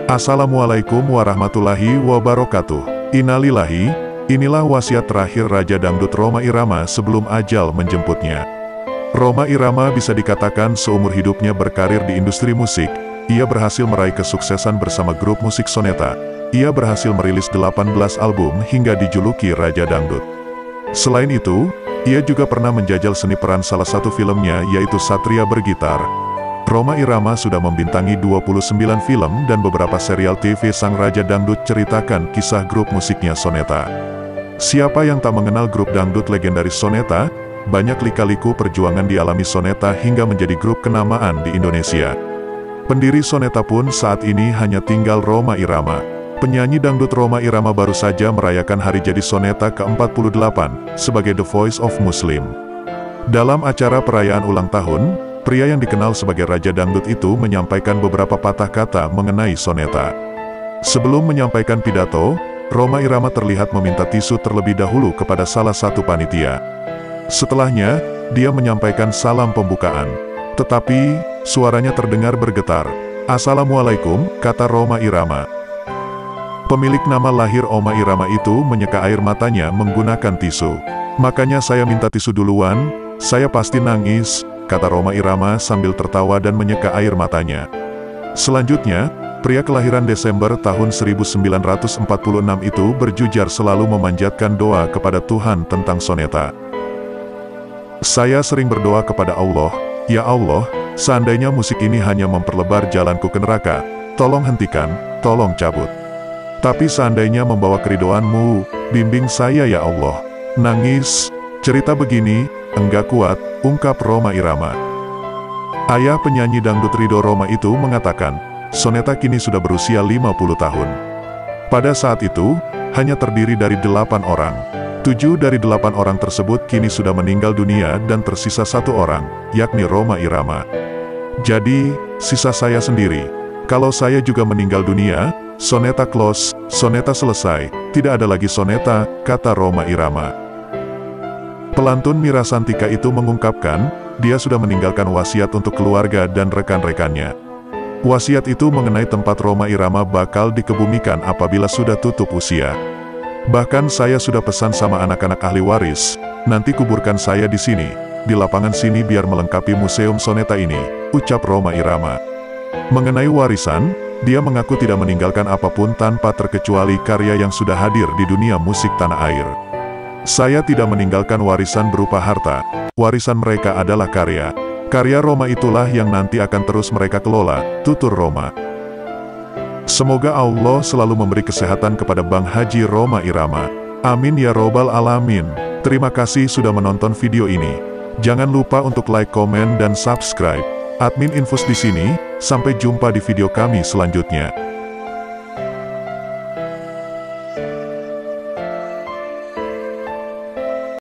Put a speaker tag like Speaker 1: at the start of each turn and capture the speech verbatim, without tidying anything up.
Speaker 1: Assalamualaikum warahmatullahi wabarakatuh. Innalillahi, inilah wasiat terakhir Raja Dangdut Rhoma Irama sebelum ajal menjemputnya. Rhoma Irama bisa dikatakan seumur hidupnya berkarir di industri musik. Ia berhasil meraih kesuksesan bersama grup musik Soneta. Ia berhasil merilis delapan belas album hingga dijuluki Raja Dangdut. Selain itu, ia juga pernah menjajal seni peran salah satu filmnya yaitu Satria Bergitar. Rhoma Irama sudah membintangi dua puluh sembilan film dan beberapa serial T V. Sang Raja Dangdut ceritakan kisah grup musiknya Soneta. Siapa yang tak mengenal grup dangdut legendaris Soneta? Banyak lika-liku perjuangan dialami Soneta hingga menjadi grup kenamaan di Indonesia. Pendiri Soneta pun saat ini hanya tinggal Rhoma Irama. Penyanyi dangdut Rhoma Irama baru saja merayakan hari jadi Soneta ke empat puluh delapan sebagai The Voice of Muslim. Dalam acara perayaan ulang tahun, pria yang dikenal sebagai Raja Dangdut itu menyampaikan beberapa patah kata mengenai Soneta. Sebelum menyampaikan pidato, Rhoma Irama terlihat meminta tisu terlebih dahulu kepada salah satu panitia. Setelahnya, dia menyampaikan salam pembukaan. Tetapi, suaranya terdengar bergetar. "Assalamualaikum," kata Rhoma Irama. Pemilik nama lahir Rhoma Irama itu menyeka air matanya menggunakan tisu. "Makanya saya minta tisu duluan, saya pasti nangis," kata Rhoma Irama sambil tertawa dan menyeka air matanya. Selanjutnya, pria kelahiran Desember tahun seribu sembilan ratus empat puluh enam itu berjujar selalu memanjatkan doa kepada Tuhan tentang Soneta. "Saya sering berdoa kepada Allah, ya Allah, seandainya musik ini hanya memperlebar jalanku ke neraka, tolong hentikan, tolong cabut. Tapi seandainya membawa keridhoan-Mu, bimbing saya ya Allah." Nangis, cerita begini, enggak kuat, ungkap Rhoma Irama. Ayah penyanyi dangdut Ridho Rhoma itu mengatakan, Soneta kini sudah berusia lima puluh tahun. Pada saat itu, hanya terdiri dari delapan orang. Tujuh dari delapan orang tersebut kini sudah meninggal dunia dan tersisa satu orang, yakni Rhoma Irama. "Jadi, sisa saya sendiri. Kalau saya juga meninggal dunia, Soneta close, Soneta selesai, tidak ada lagi Soneta," kata Rhoma Irama. Pelantun Mira Santika itu mengungkapkan, dia sudah meninggalkan wasiat untuk keluarga dan rekan-rekannya. Wasiat itu mengenai tempat Rhoma Irama bakal dikebumikan apabila sudah tutup usia. "Bahkan saya sudah pesan sama anak-anak ahli waris, nanti kuburkan saya di sini, di lapangan sini biar melengkapi museum Soneta ini," ucap Rhoma Irama. Mengenai warisan, dia mengaku tidak meninggalkan apapun tanpa terkecuali karya yang sudah hadir di dunia musik tanah air. "Saya tidak meninggalkan warisan berupa harta, warisan mereka adalah karya. Karya Rhoma itulah yang nanti akan terus mereka kelola," tutur Rhoma. Semoga Allah selalu memberi kesehatan kepada Bang Haji Rhoma Irama. Amin ya robbal alamin. Terima kasih sudah menonton video ini. Jangan lupa untuk like, komen, dan subscribe. Admin Infus di sini, sampai jumpa di video kami selanjutnya.